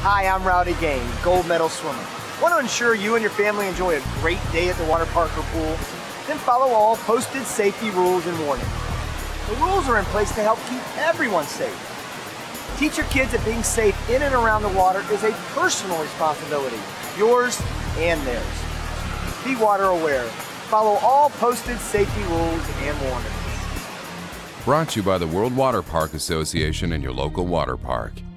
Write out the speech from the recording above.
Hi, I'm Rowdy, gold medal swimmer. Want to ensure you and your family enjoy a great day at the water park or pool? Then follow all posted safety rules and warnings. The rules are in place to help keep everyone safe. Teach your kids that being safe in and around the water is a personal responsibility, yours and theirs. Be water aware. Follow all posted safety rules and warnings. Brought to you by the World Water Park Association and your local water park.